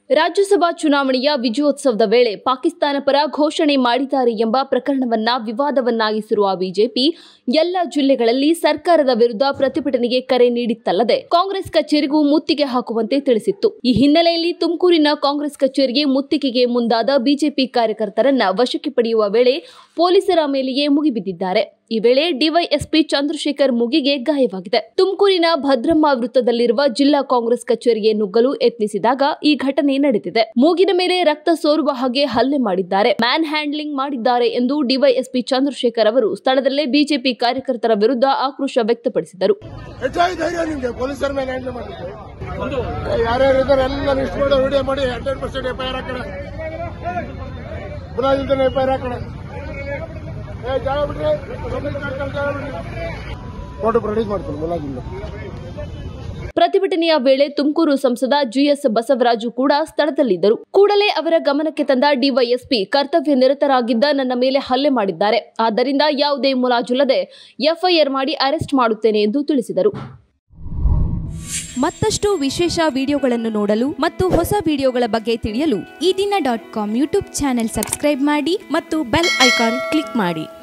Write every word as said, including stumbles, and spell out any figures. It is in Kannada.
ರಾಜ್ಯಸಭಾ ಚುನಾವಣೆಯ ವಿಜಯೋತ್ಸವದ ವೇಳೆ ಪಾಕಿಸ್ತಾನ ಪರ ಘೋಷಣೆ ಮಾಡಿದ್ದಾರೆ ಎಂಬ ಪ್ರಕರಣವನ್ನ ವಿವಾದವನ್ನಾಗಿಸಿರುವ ಬಿಜೆಪಿ ಎಲ್ಲ ಜಿಲ್ಲೆಗಳಲ್ಲಿ ಸರ್ಕಾರದ ವಿರುದ್ಧ ಪ್ರತಿಭಟನೆಗೆ ಕರೆ ನೀಡಿತ್ತಲ್ಲದೆ ಕಾಂಗ್ರೆಸ್ ಕಚೇರಿಗೂ ಮುತ್ತಿಗೆ ಹಾಕುವಂತೆ ತಿಳಿಸಿತ್ತು. ಈ ಹಿನ್ನೆಲೆಯಲ್ಲಿ ತುಮಕೂರಿನ ಕಾಂಗ್ರೆಸ್ ಕಚೇರಿಗೆ ಮುತ್ತಿಗೆಗೆ ಮುಂದಾದ ಬಿಜೆಪಿ ಕಾರ್ಯಕರ್ತರನ್ನ ವಶಕ್ಕೆ ಪಡೆಯುವ ವೇಳೆ ಪೊಲೀಸರ ಮೇಲೆಯೇ ಮುಗಿಬಿದ್ದಿದ್ದಾರೆ. ಈ ವೇಳೆ ಡಿವೈಎಸ್ಪಿ ಚಂದ್ರಶೇಖರ್ ಮುಗಿಗೆ ಗಾಯವಾಗಿದೆ. ತುಮಕೂರಿನ ಭದ್ರಮ್ಮ ವೃತ್ತದಲ್ಲಿರುವ ಜಿಲ್ಲಾ ಕಾಂಗ್ರೆಸ್ ಕಚೇರಿಗೆ ನುಗ್ಗಲು ಯತ್ನಿಸಿದಾಗ ಈ ಘಟನೆ ನಡೆದಿದೆ. ಮೂಗಿನ ಮೇಲೆ ರಕ್ತ ಸೋರುವ ಹಾಗೆ ಹಲ್ಲೆ ಮಾಡಿದ್ದಾರೆ, ಮ್ಯಾನ್ ಹ್ಯಾಂಡ್ಲಿಂಗ್ ಮಾಡಿದ್ದಾರೆ ಎಂದು ಡಿವೈಎಸ್ಪಿ ಚಂದ್ರಶೇಖರ್ ಅವರು ಸ್ಥಳದಲ್ಲೇ ಬಿಜೆಪಿ ಕಾರ್ಯಕರ್ತರ ವಿರುದ್ಧ ಆಕ್ರೋಶ ವ್ಯಕ್ತಪಡಿಸಿದರು. ಪ್ರತಿಭಟನೆಯ ವೇಳೆ ತುಮಕೂರು ಸಂಸದ ಜಿಎಸ್ ಬಸವರಾಜು ಕೂಡ ಸ್ಥಳದಲ್ಲಿದ್ದರು. ಕೂಡಲೇ ಅವರ ಗಮನಕ್ಕೆ ತಂದ ಡಿವೈಎಸ್ಪಿ ಕರ್ತವ್ಯ ನಿರತರಾಗಿದ್ದ ನನ್ನ ಮೇಲೆ ಹಲ್ಲೆ ಮಾಡಿದ್ದಾರೆ, ಆದ್ದರಿಂದ ಯಾವುದೇ ಮುಲಾಜಿಲ್ಲದೆ ಎಫ್ಐಆರ್ ಮಾಡಿ ಅರೆಸ್ಟ್ ಮಾಡುತ್ತೇನೆ ಎಂದು ತಿಳಿಸಿದರು. ಮತ್ತಷ್ಟು ವಿಶೇಷ ವಿಡಿಯೋಗಳನ್ನು ನೋಡಲು ಮತ್ತು ಹೊಸ ವಿಡಿಯೋಗಳ ಬಗ್ಗೆ ತಿಳಿಯಲು ಈ ದಿನ dot com YouTube channel subscribe ಮಾಡಿ ಮತ್ತು ಬೆಲ್ ಐಕಾನ್ ಕ್ಲಿಕ್ ಮಾಡಿ.